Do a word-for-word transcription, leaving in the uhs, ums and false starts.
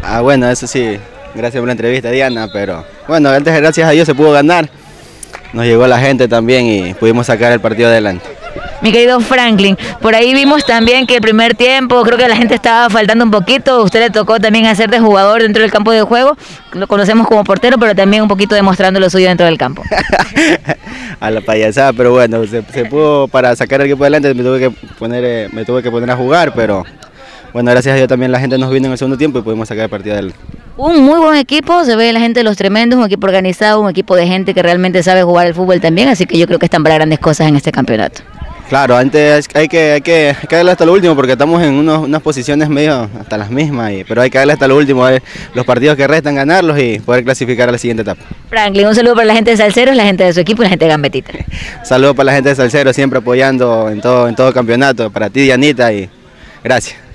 Ah, bueno, eso sí, gracias por la entrevista, Diana, pero bueno, antes gracias a Dios se pudo ganar, nos llegó la gente también y pudimos sacar el partido adelante. Mi querido Franklin, por ahí vimos también que el primer tiempo, creo que la gente estaba faltando un poquito, usted le tocó también hacer de jugador dentro del campo de juego, lo conocemos como portero, pero también un poquito demostrando lo suyo dentro del campo. A la payasada, pero bueno, se, se pudo, para sacar el equipo adelante me tuve que poner, eh, me tuve que poner a jugar, pero bueno, gracias a Dios también la gente nos vino en el segundo tiempo y pudimos sacar el partido adelante. Un muy buen equipo, se ve la gente de los tremendos, un equipo organizado, un equipo de gente que realmente sabe jugar el fútbol también, así que yo creo que están para grandes cosas en este campeonato. Claro, antes hay que, hay que, hay que darle hasta lo último porque estamos en unos, unas posiciones medio hasta las mismas, y, pero hay que darle hasta lo último, eh, los partidos que restan ganarlos y poder clasificar a la siguiente etapa. Franklin, un saludo para la gente de Salceros, la gente de su equipo y la gente de Gambetita. Saludos para la gente de Salceros, siempre apoyando en todo, en todo campeonato, para ti Dianita y gracias.